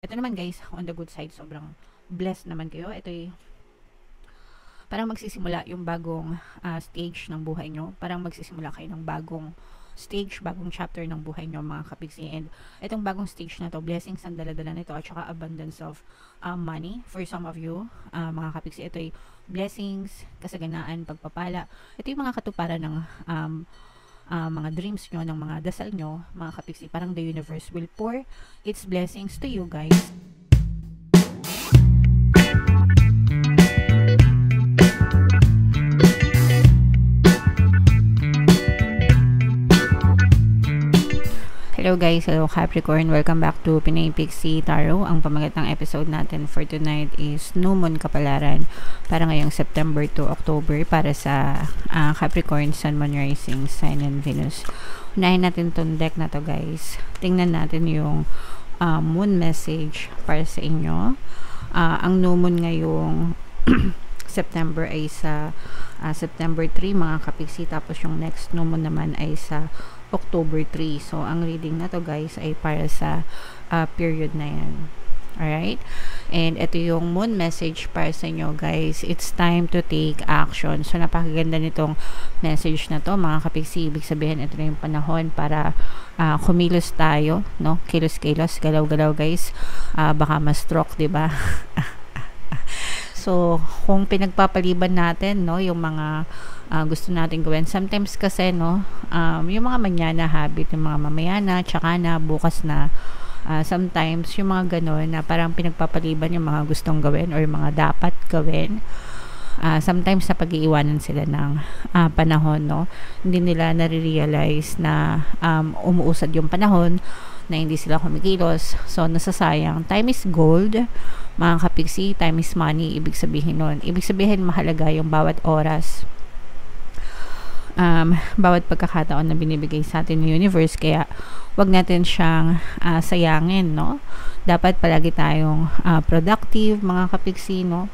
Ito naman guys, on the good side, sobrang blessed naman kayo. Ito'y parang magsisimula yung bagong stage ng buhay nyo. Parang magsisimula kayo ng bagong stage, bagong chapter ng buhay nyo mga kapiksi. And itong bagong stage na to, blessings ang daladala nito at saka abundance of money for some of you mga kapiksi. Ito'y blessings, kasaganaan, pagpapala. Ito yung mga katuparan ng mga dreams nyo, ng mga dasal nyo mga kapiksi. Parang the universe will pour its blessings to you guys. Hello guys, hello Capricorn, welcome back to Pinay Pixie Tarot. Ang pamagat ng episode natin for tonight is New Moon Kapalaran para ngayong September to October para sa Capricorn, Sun, Moon, Rising, Sign, and Venus. Unahin natin tong deck na to guys. Tingnan natin yung moon message para sa inyo. Ang New Moon ngayong September ay sa September 3 mga kapiksi, tapos yung next New Moon naman ay sa October 3. So, ang reading na to guys ay para sa period na yan. Alright? And ito yung moon message para sa inyo guys. It's time to take action. So, napakaganda nitong message na to mga kapiksi. Ibig sabihin, ito na yung panahon para kumilos tayo. No? Kilos-kilos, galaw-galaw guys. Baka ma-stroke, diba? So, kung pinagpapaliban natin, no, yung mga gusto natin gawin. Sometimes kasi, no, yung mga manyana habit, yung mga mamayana, tsaka na, bukas na, sometimes, yung mga ganon na parang pinagpapaliban yung mga gustong gawin or yung mga dapat gawin. Sometimes, na pag-iiwanan sila ng panahon, no. Hindi nila nare-realize na umuusad yung panahon, na hindi sila kumikilos. So, nasasayang. Time is gold. Mga kapiksi, time is money. Ibig sabihin nun. Ibig sabihin, mahalaga yung bawat oras. Bawat pagkakataon na binibigay sa atin ng universe. Kaya, wag natin siyang sayangin, no? Dapat palagi tayong productive, mga kapiksi, no?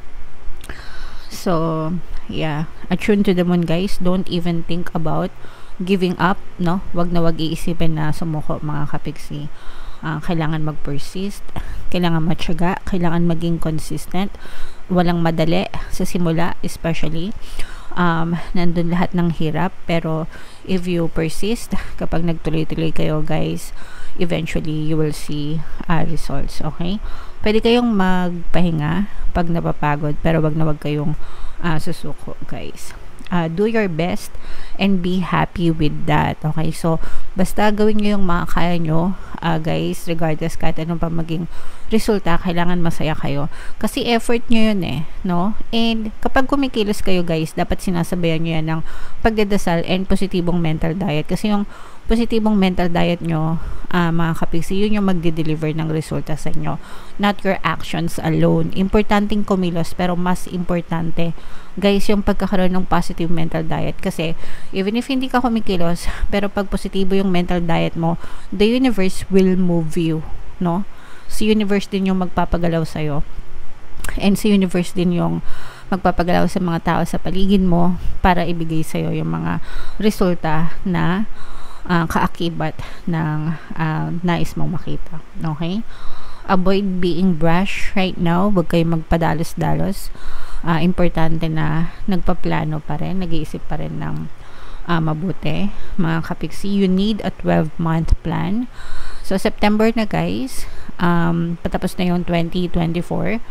So, yeah. Attune to the moon, guys. Don't even think about giving up, no? Wag na wag iisipin na sumuko mga kapiksi. Kailangan mag-persist, kailangan matyaga, kailangan maging consistent. Walang madali sa simula, especially. Nandun lahat ng hirap, pero if you persist, kapag nagtuloy-tuloy kayo guys, eventually you will see results, okay? Pwede kayong magpahinga pag napapagod, pero wag na wag kayong susuko guys. Do your best and be happy with that. Okay? So, basta gawin nyo yung makakaya nyo, guys, regardless kahit anong pa maging resulta, kailangan masaya kayo. Kasi effort nyo yun no? And kapag kumikilos kayo, guys, dapat sinasabayan nyo yan ng pagdadasal and positibong mental diet. Kasi yung positibong mental diet nyo, mga kapiksi, yun yung magde-deliver ng resulta sa inyo. Not your actions alone. Importanteng kumilos, pero mas importante, guys, yung pagkakaroon ng positive mental diet. Kasi, even if hindi ka kumikilos, pero pag positibo yung mental diet mo, the universe will move you, no? Si universe din yung magpapagalaw sa'yo. And si universe din yung magpapagalaw sa mga tao sa paligid mo para ibigay sa'yo yung mga resulta na kaakibat ng nais mong makita. Okay? Avoid being brash right now. Huwag kayong magpadalos-dalos. Importante na nagpaplano pa rin, nag-iisip pa rin ng mabuti. Mga kapiksi, you need a 12-month plan. So, September na guys, patapos na yung 2024.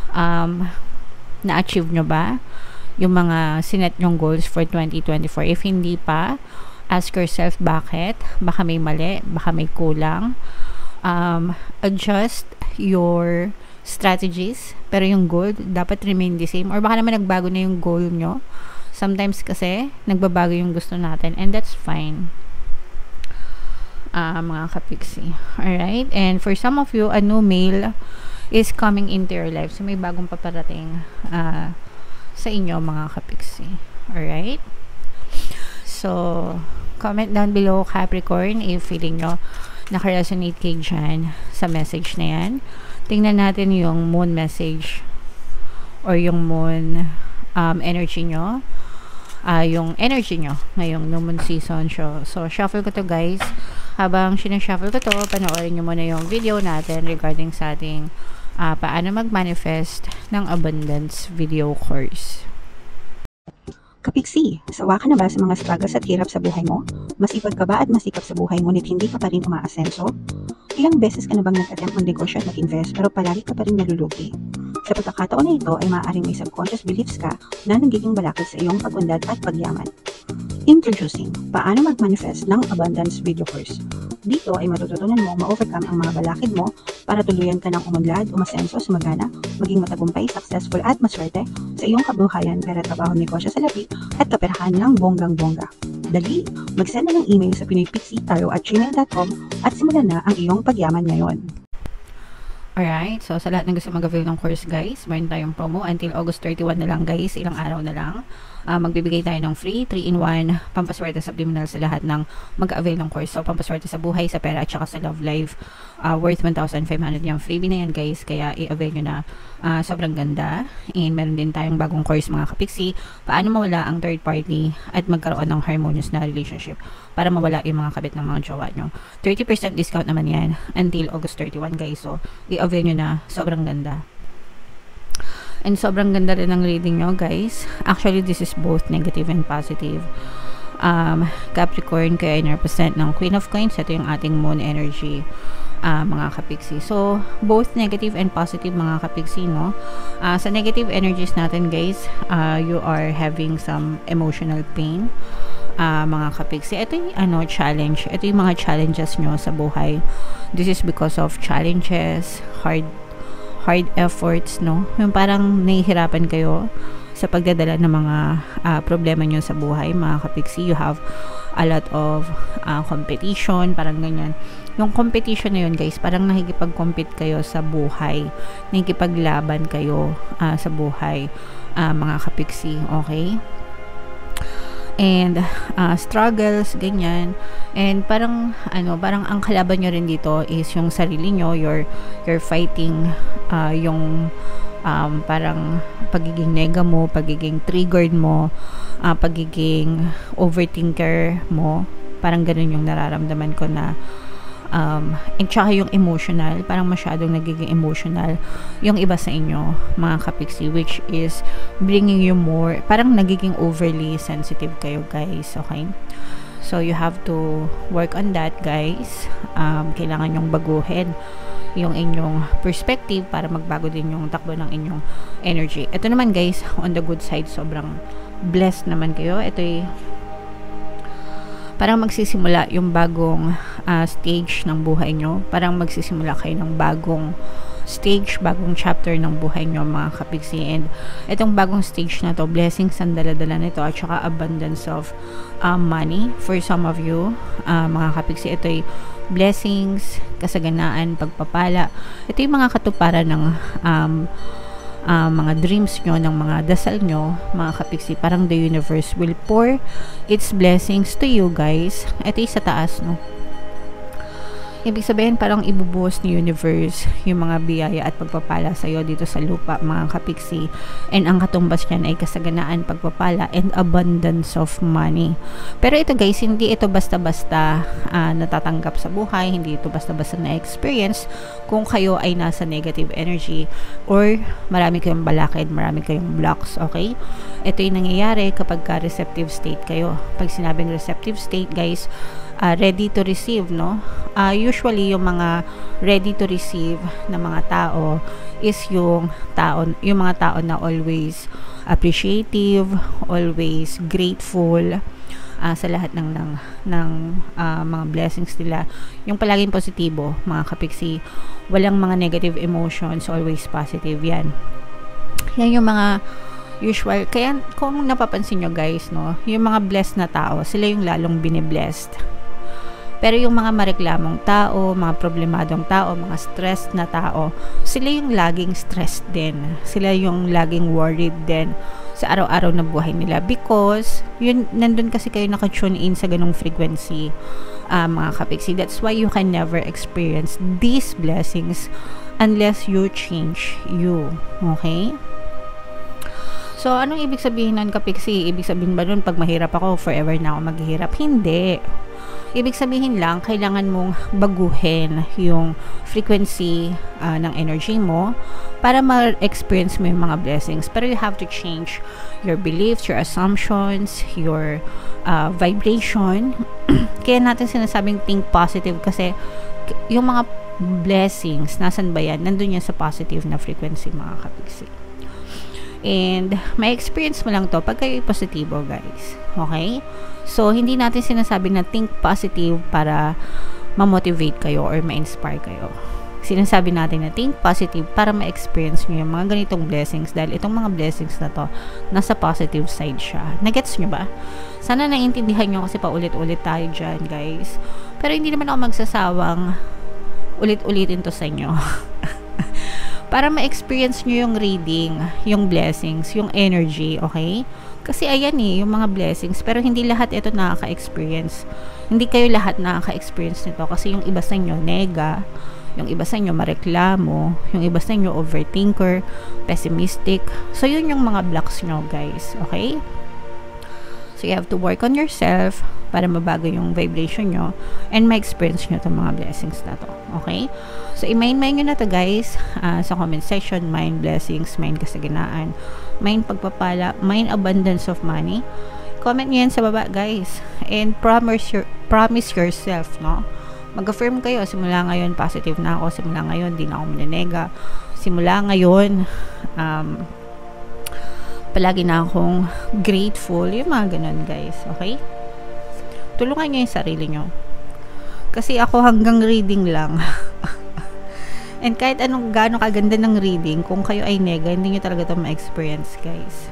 Na-achieve nyo ba yung mga sinet nyong goals for 2024? If hindi pa, ask yourself bakit. Baka may mali, baka may kulang. Adjust your strategies, pero yung goal dapat remain the same, or baka naman nagbago na yung goal nyo. Sometimes kasi nagbabago yung gusto natin, and that's fine, mga kapiksi. Alright, and for some of you, a new male is coming into your life, so may bagong paparating sa inyo mga kapiksi. Alright, so comment down below Capricorn if feeling nyo nakaresonate kayo dyan sa message na yan. Tingnan natin yung moon message or yung moon energy nyo. Yung energy nyo ngayong new moon season. So, shuffle ko to guys. habang sinashuffle ko to, panoorin nyo muna yung video natin regarding sa ating paano mag-manifest ng abundance video course. Kapiksi, sawa ka na ba sa mga struggles at hirap sa buhay mo? Masipag ka ba at masikap sa buhay ngunit hindi ka pa rin umaasenso? Ilang beses ka na bang nag-attempt mag-negosyo at mag-invest pero palagi ka pa rin nalulugi? Sa pagkakataon na ito ay maaaring may subconscious beliefs ka na nagiging balakid sa iyong pag-unlad at pagyaman. Introducing, paano mag-manifest ng abundance video course. Dito ay matututunan mo ma-overcome ang mga balakid mo para tuluyan ka ng umunlad, umasenso, sumagana, maging matagumpay, successful at maswerte sa iyong kabuhayan, pera, trabaho, negosyo sa labi at kaperahan ng bonggang-bongga. Dali, mag-send na ng email sa pinoypixie@gmail.com at simulan na ang iyong pagyaman ngayon. Alright, so sa lahat ng gusto mag-avail ng course guys, meron tayong promo until August 31 na lang guys, ilang araw na lang. Magbibigay tayo ng free 3-in-1 pampaswerte subliminal sa lahat ng mag-avail ng course. So pampaswerte sa buhay, sa pera at saka sa love life, worth 1,500 yung freebie na yan guys, kaya i-avail nyo na. Sobrang ganda. And meron din tayong bagong course mga kapiksi, paano mawala ang third party at magkaroon ng harmonious na relationship para mawala yung mga kabit ng mga jowa nyo. 30% discount naman yan until August 31 guys, so i-avail nyo na. Sobrang ganda. And sobrang ganda rin ng reading nyo guys. Actually this is both negative and positive. Capricorn, kaya represent ng Queen of Coins. Ito yung ating moon energy, mga kapiksi. So both negative and positive mga kapiksi, no? Sa negative energies natin guys, you are having some emotional pain, mga kapiksi. Ito yung challenge. Ito yung mga challenges nyo sa buhay. This is because of challenges, hard efforts, no? Yung parang nahihirapan kayo sa pagdadala ng mga problema nyo sa buhay, mga kapiksi. You have a lot of competition, parang ganyan. Yung competition na yun guys, parang nakikipag-compete kayo sa buhay, nakikipaglaban kayo sa buhay, mga kapiksi, okay? And struggles, ganyan. And parang parang ang kalaban nyo rin dito is yung sarili nyo. You're fighting yung parang pagiging nega mo, pagiging triggered mo, pagiging overthinker mo. Parang ganun yung nararamdaman ko na and tsaka yung emotional, parang masyadong nagiging emotional yung iba sa inyo mga kapiksi, which is bringing you more, parang nagiging overly sensitive kayo guys, okay? So you have to work on that guys. Kailangan yung baguhin yung inyong perspective para magbago din yung takbo ng inyong energy. Ito naman guys, on the good side, sobrang blessed naman kayo. Ito'y parang magsisimula yung bagong stage ng buhay nyo. Parang magsisimula kayo ng bagong stage, bagong chapter ng buhay nyo mga kapiksi. And itong bagong stage na to, blessings ang dala-dala nito at saka abundance of money for some of you, mga kapiksi. Ito'y blessings, kasaganaan, pagpapala. Ito yung mga katuparan ng mga dreams nyo, ng mga dasal nyo, mga kapiksi. Parang the universe will pour its blessings to you guys. Ito yung sa taas, no? Ibig sabihin parang ibubuhos ni universe yung mga biyaya at pagpapala sa iyo dito sa lupa mga kapiksi, and ang katumbas niyan ay kasaganaan, pagpapala and abundance of money. Pero ito guys, hindi ito basta-basta natatanggap sa buhay, hindi ito basta-basta na-experience kung kayo ay nasa negative energy or marami kayong balakid, marami kayong blocks, okay? Ito yung nangyayari kapag ka receptive state kayo. Pag sinabing receptive state guys, ready to receive, no? Usually yung mga ready to receive na mga tao is yung mga tao na always appreciative, always grateful sa lahat ng mga blessings nila. Yung palaging positibo, mga kapiksi, walang mga negative emotions, always positive. Yan yung mga usual. Kaya kung napapansin nyo guys, no, yung mga blessed na tao, sila yung lalong biniblessed. Pero yung mga mareklamong tao, mga problemadong tao, mga stressed na tao, sila yung laging stressed din. Sila yung laging worried din sa araw-araw na buhay nila, because yun, nandun kasi kayo naka-tune in sa ganung frequency, mga kapiksi. That's why you can never experience these blessings unless you change you. Okay? So, anong ibig sabihin nun, kapiksi? Ibig sabihin ba nun, pag mahirap ako, forever na ako maghihirap? Hindi. Ibig sabihin lang, kailangan mong baguhin yung frequency ng energy mo para ma-experience mo yung mga blessings. Pero you have to change your beliefs, your assumptions, your vibration. Kaya natin sinasabing think positive kasi yung mga blessings, nasan ba yan? Nandun yan sa positive na frequency, mga kapigsi. And may experience mo lang to pag kayo positibo, guys. Okay? So, hindi natin sinasabi na think positive para ma-motivate kayo or ma-inspire kayo. Sinasabi natin na think positive para ma-experience nyo yung mga ganitong blessings dahil itong mga blessings na to, nasa positive side siya. Nagets nyo ba? Sana naiintindihan nyo kasi paulit-ulit tayo dyan, guys. Pero hindi naman ako magsasawang ulit-ulitin to sa inyo. Para ma-experience nyo yung reading, yung blessings, yung energy, okay? Kasi ayan yung mga blessings, pero hindi lahat ito nakaka-experience. Hindi kayo lahat nakaka-experience nito kasi yung iba sa inyo nega, yung iba sa inyo mareklamo, yung iba sa inyo overthinker, pessimistic. So, yun yung mga blocks nyo, guys, okay? So, you have to work on yourself para mabago yung vibration nyo and ma-experience nyo itong mga blessings na to. Okay? So, i-mind nyo na to, guys, sa comment section. Mind blessings, mind kasaganaan, mind pagpapala, mind abundance of money. Comment nyo yan sa baba, guys. And promise yourself, no? Mag-affirm kayo. Simula ngayon, positive na ako. Simula ngayon, di na ako manenega. Simula ngayon, palagi na akong grateful. Yung mga ganun, guys. Okay? Tulungan nyo yung sarili nyo. Kasi ako hanggang reading lang. And kahit anong gaano kaganda ng reading, kung kayo ay nega, hindi nyo talaga ito ma-experience, guys.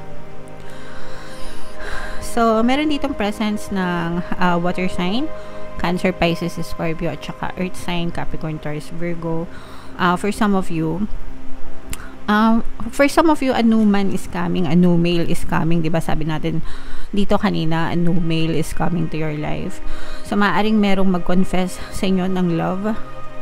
So, meron ditong presence ng water sign, Cancer, Pisces, Scorpio, at saka Earth sign, Capricorn, Taurus, Virgo. For some of you, a new man is coming, a new male is coming, diba sabi natin dito kanina, a new male is coming to your life. So, maaaring merong mag-confess sa inyo ng love.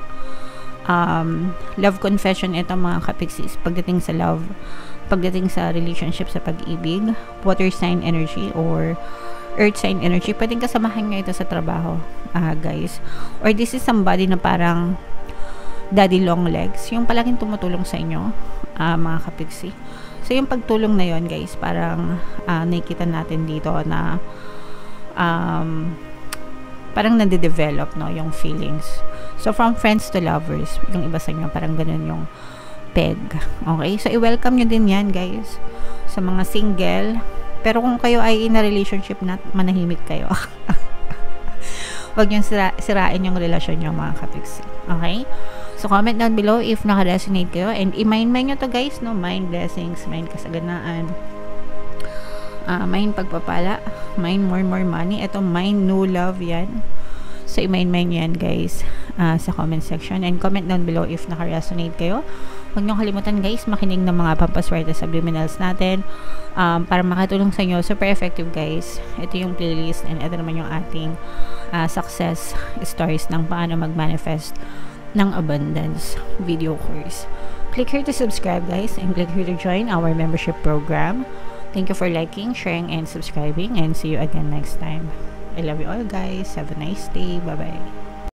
Love confession, ito mga kapiksis, pagdating sa love, pagdating sa relationship, sa pag-ibig, water sign energy or earth sign energy, pwedeng kasamahan nyo ito sa trabaho, guys. Or this is somebody na parang daddy long legs, yung palaging tumutulong sa inyo, mga kapigsi. So, yung pagtulong na yon, guys, parang nakikita natin dito na parang nade-develop, no, yung feelings. So, from friends to lovers, yung iba sa inyo, parang ganun yung peg. Okay? So, i-welcome nyo din yan, guys, sa mga single. Pero kung kayo ay in a relationship na manahimik kayo, wag nyo sirain yung relasyon nyo, mga kapigsi. Okay? So, comment down below if naka-resonate kayo. And i-mind nyo to, guys, no? Mind blessings, mind kasaganaan, mind pagpapala, mind more money. Ito, mind no love, yan. So, i-mind nyo yan, guys, sa comment section. And comment down below if naka-resonate kayo. Huwag nyo kalimutan, guys, makinig ng mga pampaswerte subliminals natin para makatulong sa inyo. Super effective, guys. Ito yung playlist and ito naman yung ating success stories ng paano mag-manifest ng abundance video course. Click here to subscribe, guys, and click here to join our membership program. Thank you for liking, sharing, and subscribing, and see you again next time. I love you all, guys. Have a nice day. Bye-bye.